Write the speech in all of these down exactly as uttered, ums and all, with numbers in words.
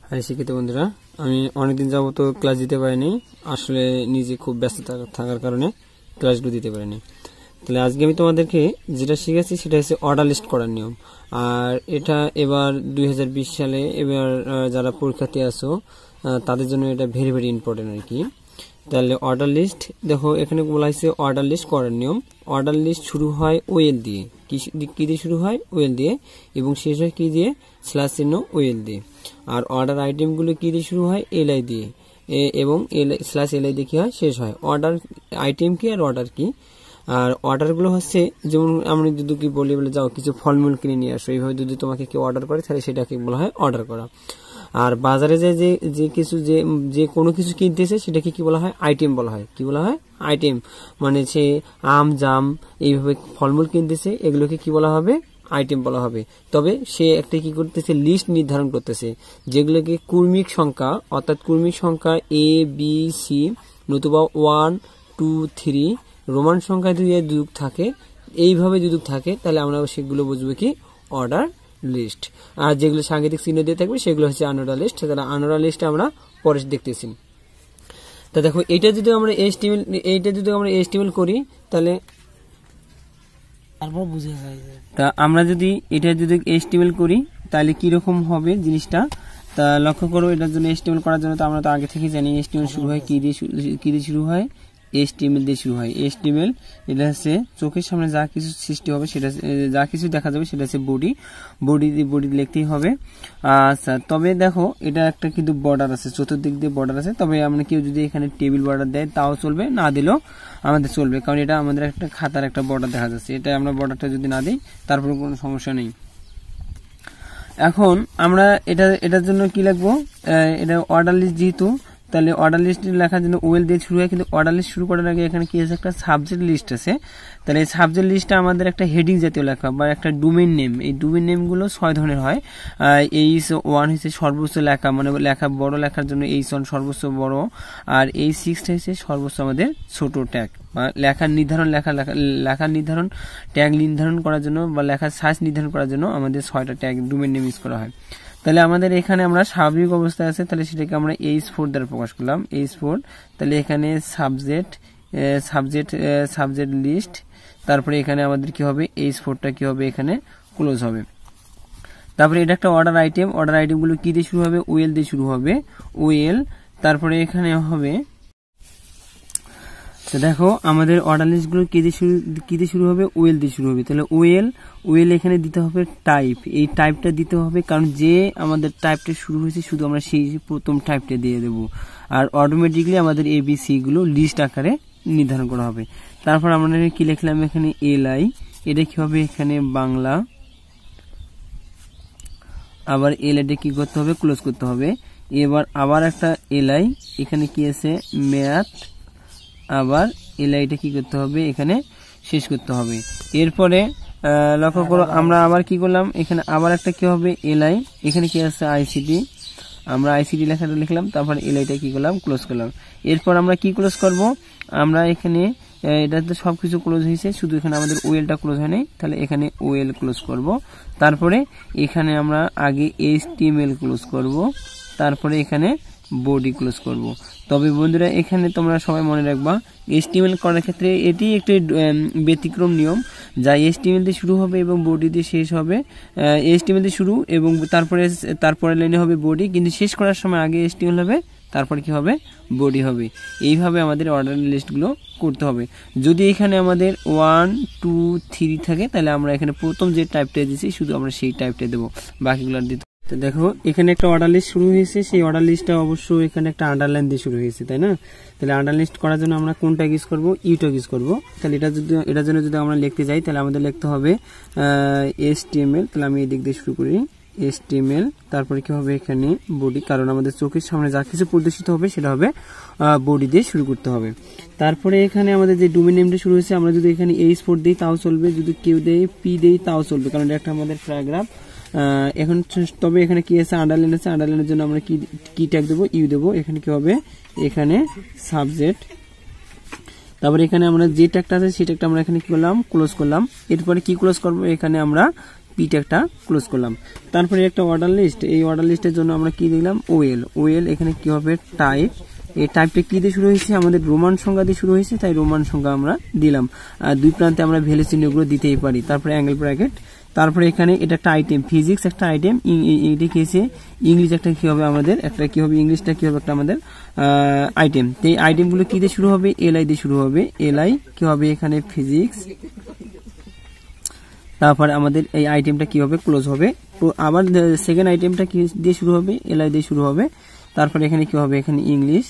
High শিক্ষিত বন্ধুরা, আমি অনেকদিন যাবত ক্লাস দিতে পারিনি, আসলে নিজে খুব ব্যস্ত থাকার কারণে ক্লাসগুলো দিতে পারিনি। তাহলে আজকে আমি তোমাদেরকে যেটা শিখেছি সেটা হচ্ছে অর্ডার লিস্ট করার নিয়ম। আর এটা এবার দুই হাজার বিশ সালে এবার যারা পরীক্ষার্থী আছো তাদের জন্য এটা ভেরি ভেরি ইম্পর্টেন্ট আর কি। তাহলে অর্ডার লিস্ট দেখো, এখানে বলা হয়েছে অর্ডার লিস্ট করার নিয়ম। অর্ডার লিস্ট শুরু হয় ওয়েল দিয়ে, কি দিয়ে শুরু হয়? ওয়েল দিয়ে, এবং শেষ হয় কি দিয়ে? স্ল্যাশ চিহ্ন ওয়েল দিয়ে। আর অর্ডার আইটেমগুলো কি দিয়ে শুরু হয়? এলআই দিয়ে, এবং এল স্ল্যাশ এলআই দিয়ে কি হয়? শেষ হয়। অর্ডার আইটেম কি আর অর্ডার কি? আর অর্ডারগুলো হচ্ছে, যেমন আমরা যদি কি বলি বলে যাও কিছু ফলমূল কিনে নিয়ে আসো, এইভাবে যদি তোমাকে কেউ অর্ডার করে তাহলে সেটাকে বলা হয় অর্ডার করা। আর বাজারে যে যে কিছু যে যে কোনো কিছু কিনতেছে সেটাকে কি বলা হয়? আইটেম বলা হয়। কি বলা হয়? আইটেম। মানে সে আম জাম এইভাবে ফলমূল কিনতেছে, এগুলোকে কি বলা হবে? আইটেম বলা হবে। তবে সে একটা কি করতেছে? লিস্ট নির্ধারণ করতেছে, যেগুলোকে কর্মিক সংখ্যা, অর্থাৎ কর্মিক সংখ্যা এ বি সি নতুবা ওয়ান টু থ্রি রোমান সংখ্যা দিয়ে যুগ থাকে, এইভাবে যদি থাকে তাহলে আমরা সেগুলো বুঝবো কি? Order list. আর যেগুলো সাংকেতিক চিহ্ন দিয়ে থাকবে সেগুলো হচ্ছে আনঅর্ডার লিস্ট। তাহলে আনঅর্ডার লিস্ট আমরা পরে দেখতেছি। তা দেখো, এটা যদি আমরা এসটিএমএল এইটা যদি আমরা এসটিএমএল করি তাহলে তারপর বুঝে যায়। তা আমরা যদি এটা যদি এসটিএমএল করি তাহলে কি রকম হবে জিনিসটা? তা লক্ষ্য করো, এটার জন্য এসটিএমএল করার জন্য তো আমরা তো আগে থেকে জানি এসটিএমএল শুরু হয় কি দিয়ে? কি দিয়ে শুরু হয়? এসটিএমএল দিয়ে শুরু হয়। এসটিএমএল এটা হচ্ছে চোখের সামনে যা কিছু সৃষ্টি হবে সেটা, যা কিছু দেখা যাবে সেটা হচ্ছে বডি। বডি দিয়ে বডি লিখতেই হবে। আচ্ছা, তবে দেখো এটা একটা কিন্তু বর্ডার আছে, চতুর্দিক দিয়ে বর্ডার আছে। তবে আমরা কেউ যদি এখানে টেবিল বর্ডার দেয় তাও চলবে, না দিলেও আমাদের চলবে, কারণ এটা আমাদের একটা খাতার একটা বর্ডার দেখা যাচ্ছে। এটা আমরা বর্ডারটা যদি না দিই তারপরে কোনো সমস্যা নেই। এখন আমরা এটা এটার জন্য কি লিখবো? এটা অর্ডার লিস্ট যেহেতু, তাহলে অর্ডার লিস্ট লেখার জন্য ওয়েল দিয়ে শুরু হয়, কিন্তু অর্ডার লিস্ট শুরু করার আগে এখানে কি আছে? একটা সাবজেক্ট লিস্ট আছে। তাহলে এই সাবজেক্ট লিস্টটা আমাদের একটা হেডিং জাতীয় লেখা বা একটা ডোমেইন নেম। এই ডোমেইন নেমগুলো ছয় ধরনের হয়। এইচ ওয়ান হচ্ছে সর্বোচ্চ লেখা, মানে লেখা বড় লেখার জন্য এইচ ওয়ান সর্বোচ্চ বড়, আর এই সিক্সটা হচ্ছে সর্বোচ্চ আমাদের ছোট ট্যাগ বা লেখার নির্ধারণ লেখা লেখার নির্ধারণ ট্যাগ নির্ধারণ করার জন্য বা লেখার সাইজ নির্ধারণ করার জন্য আমাদের ছয়টা ট্যাগ ডোমেইন নেম ইউজ করা হয়। তাহলে আমাদের এখানে আমরা স্বাভাবিক অবস্থায় আছে, তাহলে সেটাকে আমরা এইচ ফোর দ্বারা প্রকাশ করলাম। এইচ ফোর, তাহলে এখানে সাবজেক্ট সাবজেক্ট সাবজেক্ট লিস্ট, তারপরে এখানে আমাদের কি হবে? এইচ ফোরটা কি হবে? এখানে ক্লোজ হবে। তারপরে এটা একটা অর্ডার আইটেম। অর্ডার আইটেমগুলো কি দিয়ে শুরু হবে? ওয়েল দিয়ে শুরু হবে। ওয়েল, তারপরে এখানে হবে, তো দেখো আমাদের অর্ডার লিস্টগুলো কি দিয়ে শুরু কি দিয়ে শুরু হবে? ওয়েল দিয়ে শুরু হবে। তাহলে ওয়েল ওয়েল এখানে দিতে হবে টাইপ, এই টাইপটা দিতে হবে, কারণ যে আমাদের টাইপটা শুরু হয়েছে শুধু আমরা সেই প্রথম টাইপটা দিয়ে দেব। আর অটোমেটিকলি আমাদের এবিসি গুলো লিস্ট আকারে নির্ধারণ করা হবে। তারপর আমরা কি লিখলাম? এখানে এলআই, এটা কি হবে? এখানে বাংলা। আবার এলআইটা কি করতে হবে? ক্লোজ করতে হবে। এবার আবার একটা এলআই, এখানে কি আছে? ম্যাথ। আবার এলআইটা কি করতে হবে? এখানে শেষ করতে হবে। এরপরে লক্ষ্য করো, আমরা আবার কি করলাম? এখানে আবার একটা কি হবে? এলআই, এখানে কি আছে? আইসিটি। আমরা আইসিটি লেখাটা লিখলাম, তারপর এলআইটা কি করলাম? ক্লোজ করলাম। এরপর আমরা কি ক্লোজ করব? আমরা এখানে এটাতে সবকিছু ক্লোজ হয়েছে, শুধু এখানে আমাদের ওয়েলটা ক্লোজ হয় নাই, তাহলে এখানে ওয়েল ক্লোজ করব। তারপরে এখানে আমরা আগে এইচটিএমএল ক্লোজ করব, তারপরে এখানে বডি ক্লোজ করব। তবে বন্ধুরা এখানে তোমরা সবাই মনে রাখবা, এইচটিএমএল করার ক্ষেত্রে এটি একটি ব্যতিক্রম নিয়ম, যা এইচটিএমএল দিয়ে শুরু হবে এবং বডি দিয়ে শেষ হবে। এইচটিএমএল দিয়ে শুরু এবং তারপরে তারপরে লাইনে হবে বডি, কিন্তু শেষ করার সময় আগে এইচটিএমএল হবে, তারপরে কি হবে? বডি হবে। এইভাবে আমাদের অর্ডার লিস্টগুলো করতে হবে। যদি এখানে আমাদের ওয়ান টু থ্রি থাকে তাহলে আমরা এখানে প্রথম যে টাইপটা দিয়েছি শুধু আমরা সেই টাইপটা দেবো, বাকিগুলো দিতে। তো দেখো এখানে একটা অর্ডার লিস্ট শুরু হয়েছে, সেই অর্ডার লিস্টটা অবশ্যই এখানে একটা আন্ডারলাইন দিয়ে শুরু হয়েছে, তাই না? তাহলে আন্ডার লিস্ট করার জন্য আমরা কোনটা ইউজ করব? ইউটা ইউজ করব। তাহলে এটা যদি এটার জন্য যদি আমরা লিখতে যাই তাহলে আমাদের লিখতে হবে এইচটিএমএল। তাহলে আমি এই দিক দিয়ে শুরু করি, এইচটিএমএল। তারপরে কি হবে? এখানে বডি, কারণ আমাদের চোখের সামনে যা কিছু প্রদর্শিত হবে সেটা হবে বডি দিয়ে শুরু করতে হবে। তারপরে এখানে আমাদের যে ডোমেইন নেমটা শুরু হয়েছে, আমরা যদি এখানে এইচ ফোর দিই তাও চলবে, যদি কেউ দেই পি দেই তাও চলবে, কারণ এটা একটা আমাদের প্যারাগ্রাফ। এখন তবে এখানে কি আছে? আন্ডারলাইন আছে। আন্ডারলাইনের জন্য আমরা কি কি ট্যাগ দেবো? ইউ দেবো। এখানে কি হবে? এখানে সাবজেক্ট। তারপরে এখানে আমরা যে ট্যাগটা আছে সেই ট্যাগটা আমরা এখানে কি করলাম? ক্লোজ করলাম। এরপরে কি ক্লোজ করব? এখানে আমরা পি ট্যাগটা ক্লোজ করলাম। তারপরে একটা অর্ডার লিস্ট, এই অর্ডার লিস্টের জন্য আমরা কি দিলাম ওএল, ওএল এখানে কি হবে টাইপ, এই টাইপটা কি দিয়ে শুরু হয়েছে আমাদের রোমান সংখ্যা দিয়ে শুরু হয়েছে, তাই রোমান সংখ্যা আমরা দিলাম। আর দুই প্রান্তে আমরা ভ্যালু চিহ্নগুলো দিতেই পারি। তারপরে অ্যাঙ্গেল ব্র্যাকেট, তারপরে এখানে এটা একটা আইটেম, ফিজিক্স একটা আইটেম, এটা কি হয়েছে ইংলিশ একটা কি হবে আমাদের একটা কি হবে ইংলিশটা কি হবে একটা আমাদের আইটেম। তো এই আইটেমগুলো কি দিয়ে শুরু হবে এলআই দিয়ে শুরু হবে, এলআই কি হবে এখানে ফিজিক্স, তারপরে আমাদের এই আইটেমটা কি হবে ক্লোজ হবে। আবার সেকেন্ড আইটেমটা কি দিয়ে শুরু হবে এলআই দিয়ে শুরু হবে, তারপরে এখানে কি হবে এখানে ইংলিশ,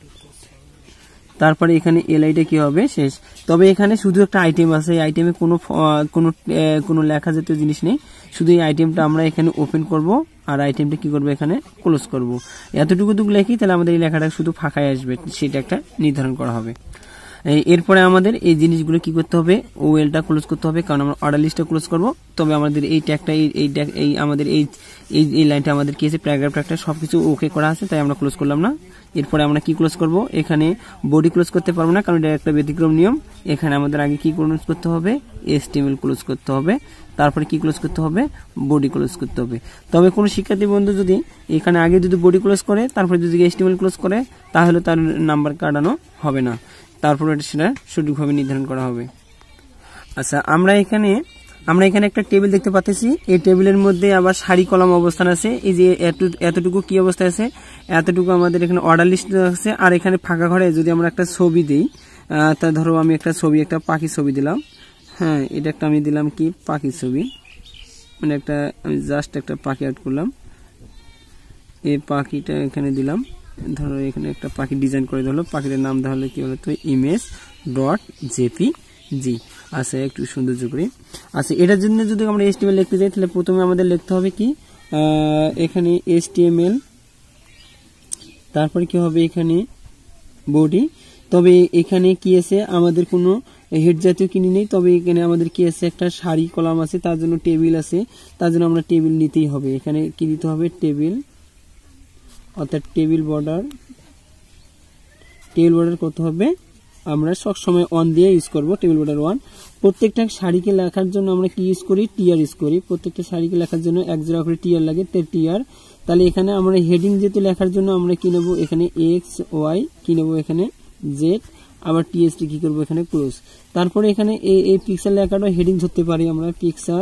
তারপরে এখানে এলআইটা কি হবে শেষ। তবে এখানে শুধু একটা আইটেম আছে, এই আইটেমে কোনো কোনো কোনো লেখা জাতীয় জিনিস নেই, শুধু এই আইটেমটা আমরা এখানে ওপেন করব আর আইটেমটা কি করব এখানে ক্লোজ করব। এতটুকু টুকু লেখি তাহলে আমাদের এই লেখাটা শুধু ফাঁকায় আসবে, সেটা একটা নির্ধারণ করা হবে। এরপরে আমাদের এই জিনিসগুলো কি করতে হবে ওএলটা ক্লোজ করতে হবে, কারণ আমরা অর্ডার লিস্টটা ক্লোজ করব। তবে আমাদের এই ট্যাগটা এই এই আমাদের এই এই লাইনটা আমাদের কি আছে প্যারাগ্রাফ ট্যাগটা সবকিছু ওকে করা আছে, তাই আমরা ক্লোজ করলাম না। এরপরে আমরা কি ক্লোজ করব এখানে বডি ক্লোজ করতে পারবো না, কারণ এটা একটা ব্যতিক্রম নিয়ম। এখানে আমাদের আগে কি ক্লোজ করতে হবে এসটিএমএল ক্লোজ করতে হবে, তারপরে কি ক্লোজ করতে হবে বডি ক্লোজ করতে হবে। তবে কোনো শিক্ষার্থী বন্ধু যদি এখানে আগে যদি বডি ক্লোজ করে তারপরে যদি এসটিএমএল ক্লোজ করে তাহলে তার নাম্বার কাটানো হবে না, তারপরে সেটা সঠিকভাবে নির্ধারণ করা হবে। আচ্ছা আমরা এখানে আমরা এখানে একটা টেবিল দেখতে পাচ্ছি, এই টেবিলের মধ্যে আবার সারি কলাম অবস্থান আছে। এই যে এতটুকু কি অবস্থা আছে এতটুকু আমাদের এখানে অর্ডার লিস্ট আছে। আর এখানে ফাঁকা ঘরে যদি আমরা একটা ছবি দিই, তা ধরো আমি একটা ছবি একটা পাখি ছবি দিলাম, হ্যাঁ এটা একটা আমি দিলাম কি পাখি ছবি, মানে একটা আমি জাস্ট একটা পাখি অ্যাড করলাম, এই পাখিটা এখানে দিলাম। ধরো এখানে একটা পাখি ডিজাইন করে দিল, পাখিটার নাম তাহলে কি হলো তো ইমেজ ডট জেপিজি। আচ্ছা একটু সৌন্দর্য করি। আচ্ছা এটার জন্য যদি আমরা এসটিএমএল লিখতে যাই তাহলে প্রথমে আমাদের লিখতে হবে কি এখানে এসটিএমএল, তারপরে কি হবে এখানে বডি। তবে এখানে কি আছে আমাদের কোনো হেড জাতীয় কিনে নেই, তবে এখানে আমাদের কি আছে একটা সারি কলাম আছে, তার জন্য টেবিল আছে, তার জন্য আমরা টেবিল নিতেই হবে। এখানে কি দিতে হবে টেবিল, অর্থাৎ টেবিল বর্ডার, টেবিল বর্ডার করতে হবে আমরা সবসময় ওয়ান দিয়ে ইউজ করব, টেবিল বর্ডার ওয়ান। প্রত্যেকটা সারিকে লেখার জন্য আমরা কি ইউজ করি টিআর ইউজ করি, প্রত্যেকটা সারিকে লেখার জন্য এক জোড়া করে টিআর লাগে, তাই টিআর। তাহলে এখানে আমরা হেডিং যেহেতু লেখার জন্য আমরা কি নেব এখানে এক্স ওয়াই, কি নেব এখানে জেড, আবার টিএসটি কি করব এখানে ক্লোজ। তারপরে এখানে এই এই পিকচার লেখাটা হেডিং ধরতে পারি আমরা, পিকচার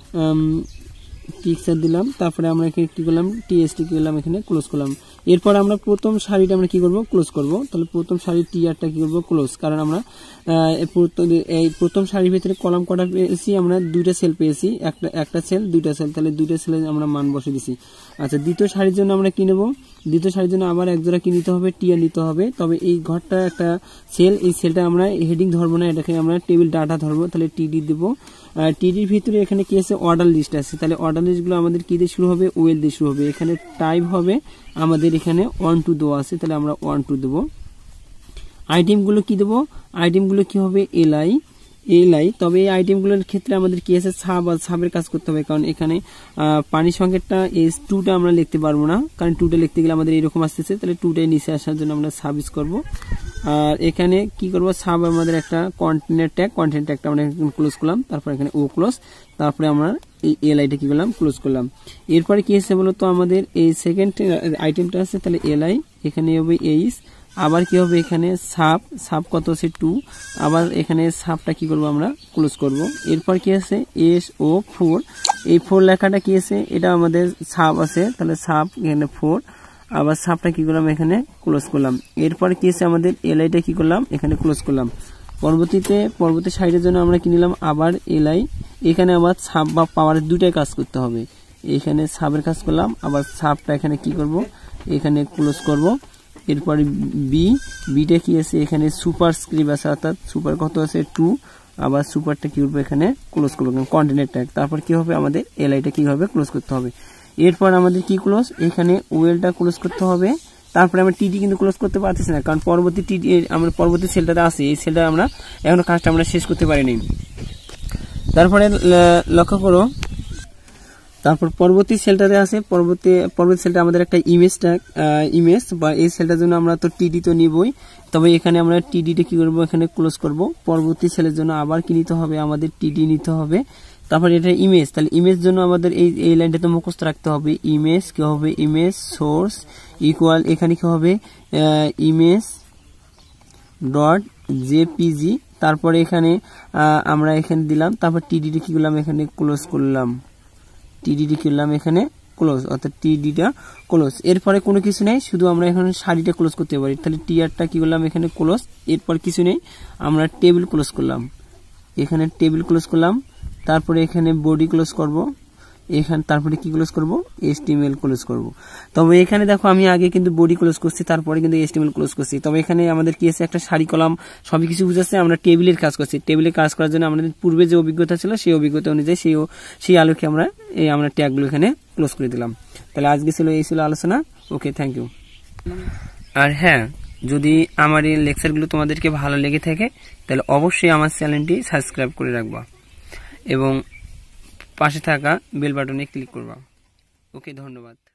পিকচার দিলাম, তারপরে আমরা এখানে কি করলাম টিএসটি করলাম এখানে ক্লোজ করলাম। এরপর আমরা প্রথম সারিটা আমরা কি করব ক্লোজ করব, তাহলে প্রথম সারির টিআরটা কি করব ক্লোজ, কারণ আমরা এই প্রথম সারির ভিতরে কলাম কটা পেয়েছি আমরা দুইটা সেল পেয়েছি, একটা একটা সেল দুইটা সেল, তাহলে দুইটা সেলে আমরা মান বসে দিছি। আচ্ছা দ্বিতীয় সারির জন্য আমরা কি নেব, দ্বিতীয় সারির জন্য আবার এক জোড়া কি নিতে হবে টিআর নিতে হবে। তবে এই ঘরটা একটা সেল, এই সেলটা আমরা হেডিং ধরবো না, এটাকে আমরা টেবিল ডাটা ধরবো, তাহলে টিডি দেবো। টিডির ভিতরে এখানে কি আছে অর্ডার লিস্ট আছে, তাহলে অর্ডার লিস্টগুলো আমাদের কি দিয়ে শুরু হবে ওয়েল দিয়ে শুরু হবে। এখানে টাইপ হবে আমাদের এখানে ওয়ান টু দেওয়া আছে, তাহলে আমরা ওয়ান টু দেবো। আইটেমগুলো কি দেবো, আইটেমগুলো কি হবে এলআই এলআই। তবে এই আইটেমগুলোর ক্ষেত্রে আমাদের কি আছে সাব আর সাবের কাজ করতে হবে, কারণ এখানে পানি সংকেতটা এস টুটা আমরা লিখতে পারবো না, কারণ টুটা লিখতে গেলে আমাদের এরকম আসতেছে, তাহলে টুটাই নিচে আসার জন্য আমরা সাব ইউজ করবো। আর এখানে কি করব সাব আমাদের একটা কন্টেনার ট্যাগ, কন্টেন্ট ট্যাগটা আমরা ক্লোজ করলাম, তারপর এখানে ও ক্লোজ, তারপরে আমরা এই এলআইটা কি করলাম ক্লোজ করলাম। এরপরে কি আছে বলতো আমাদের এই সেকেন্ড আইটেমটা আছে, তাহলে এলআই এখানে হবে এইচ, আবার কি হবে এখানে সাব, সাব কত আছে টু, আবার এখানে সাবটা কি করব আমরা ক্লোজ করব। এরপর কি আছে এস ও ফোর, এই ফোর লেখাটা কি আছে এটা আমাদের সাব আছে, তাহলে সাব এখানে ফোর, আবার সাবটা কি করলাম এখানে ক্লোজ করলাম। এরপর কি আছে আমাদের এলআইটা কি করলাম এখানে ক্লোজ করলাম। পরবর্তীতে পরবর্তী সাইডের জন্য আমরা কি নিলাম আবার এলআই, এখানে আবার সাব বা পাওয়ারের দুটাই কাজ করতে হবে, এখানে সাবের কাজ করলাম, আবার সাবটা এখানে কি করব এখানে ক্লোজ করব। এরপরে বি, বিটা কি আছে এখানে সুপার স্ক্রিপ্ট আছে, অর্থাৎ সুপার কত আছে টু, আবার সুপারটা কি করবো এখানে ক্লোজ করবো কন্টেনার ট্যাগ। তারপর কি হবে আমাদের এলআইটা কি হবে ক্লোজ করতে হবে। এরপর আমাদের কি ক্লোজ এখানে ওয়েলটা ক্লোজ করতে হবে। তারপরে আমরা টিডি কিন্তু ক্লোজ করতে পারতেছি না, কারণ পরবর্তী টিডি আমরা পরবর্তী সেলটাতে আছে, এই সেলটা আমরা এখনো কাজটা আমরা শেষ করতে পারিনি। তারপরে লক্ষ্য করো তারপর পরবর্তী সেলটাতে আছে, পরবর্তী পরবর্তী সেলটা আমাদের একটা ইমেজ ট্যাগ, ইমেজ বা এই সেলটার জন্য আমরা তো টিডি তো নিবই, তবে এখানে আমরা টিডিটা কি করব এখানে ক্লোজ করব। পরবর্তী সেলের জন্য আবার কি নিতে হবে আমাদের টিডি নিতে হবে, তারপর এটা ইমেজ, তাহলে ইমেজ জন্য আমাদের এই এই লাইনটা তো মুখস্থ রাখতে হবে। ইমেজ কি হবে, ইমেজ সোর্স ইকুয়াল এখানে কি হবে ইমেজ ডট জেপিজি, তারপরে এখানে আমরা এখানে দিলাম, তারপর টিডিডি কি করলাম এখানে ক্লোজ করলাম, টিডিডি করলাম এখানে ক্লোজ, অর্থাৎ টিডিটা ক্লোজ। এরপরে কোনো কিছু নেই, শুধু আমরা এখানে শাড়িটা ক্লোজ করতে পারি, তাহলে টিআরটা কি করলাম এখানে ক্লোজ। এরপর কিছু নেই, আমরা টেবিল ক্লোজ করলাম, এখানে টেবিল ক্লোজ করলাম, তারপরে এখানে বডি ক্লোজ করব, এখানে তারপরে কি ক্লোজ করব এইচটিএমএল ক্লোজ করব। তবে এখানে দেখো আমি আগে কিন্তু বডি ক্লোজ করছি, তারপরে কিন্তু এইচটিএমএল ক্লোজ করছি। তবে এখানে আমাদের কি আছে, একটা সারি কলাম সবই কিছু বুঝাচ্ছে, আমরা টেবিলের কাজ করছি। টেবিলের কাজ করার জন্য আমাদের পূর্বে যে অভিজ্ঞতা ছিল সেই অভিজ্ঞতা অনুযায়ী সেই সেই আলোকে আমরা এই আমরা ট্যাগগুলো এখানে ক্লোজ করে দিলাম। তাহলে আজকে ছিল এই ছিল আলোচনা। ওকে, থ্যাংক ইউ। আর হ্যাঁ, যদি আমার এই লেকচারগুলো তোমাদেরকে ভালো লেগে থাকে তাহলে অবশ্যই আমার চ্যানেলটি সাবস্ক্রাইব করে রাখবা এবং পাশে থাকা বেল বাটনে ক্লিক করবা। ওকে, ধন্যবাদ।